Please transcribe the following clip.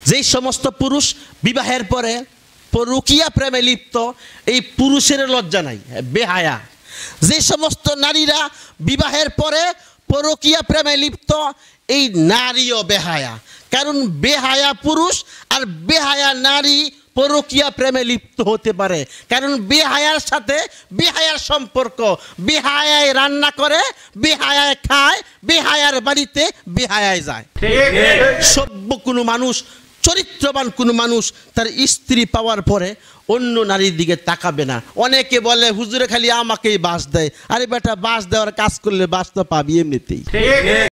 যেই সমস্ত পুরুষ বিবাহের পরে পরকীয়া প্রেমে লিপ্ত, এই পুরুষের লজ্জা নাই, বেহায়া। যে সমস্ত নারীরা বিবাহের পরে পরকীয়া প্রেমে লিপ্ত, এই নারীও বেহায়া। কারণ বেহায়া পুরুষ আর বেহায়া নারী পরকীয়া প্রেমে লিপ্ত হতে পারে। কারণ বেহায়ার সাথে বেহায়ার সম্পর্ক, বেহায়ায় রান্না করে, বেহায়ায় খায়, বেহায়ার বাড়িতে বেহায়ায় যায়। সভ্য কোনো মানুষ, চরিত্রবান কোনো মানুষ তার স্ত্রী পাওয়ার পরে অন্য নারীর দিকে তাকাবে না। অনেকে বলে হুজুরে খালি আমাকেই বাস দেয়। আরে বেটা, বাস দেওয়ার কাজ করলে বাস তো পাবি এমনিতেই।